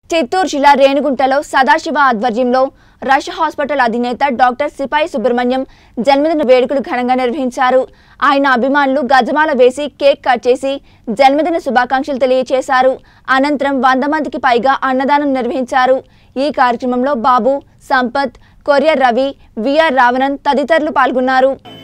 చిత్తూరు జిల్లా రేణిగుంటలో సదాశివ ఆధ్వర్యంలో rush hospital అధినేత డాక్టర్ సిపాయి సుబ్రహ్మణ్యం జన్మదిన వేడుకలు ఘనంగా నిర్వహించారు. ఆయన అభిమానులు గజమాల వేసి కేక్ కట్ చేసి జన్మదిన శుభాకాంక్షలు తెలియజేశారు. అనంతరం 100 మందికి పైగా అన్నదానం నిర్వహించారు. ఈ కార్యక్రమంలో బాబు, సంపత్, కొరియర్ రవి, విఆర్ రావణన్ తదితరులు పాల్గొన్నారు.